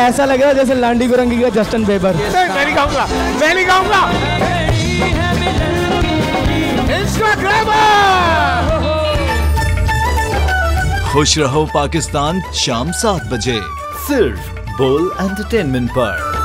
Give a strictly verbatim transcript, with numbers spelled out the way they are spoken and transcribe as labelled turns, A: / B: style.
A: ऐसा लग रहा है जैसे लांडी गुरंगी का जस्टिन बेबर।
B: मैं नहीं गाऊंगा, मैं नहीं गाऊंगा।
C: खुश रहो पाकिस्तान शाम सात बजे सिर्फ बोल एंटरटेनमेंट पर।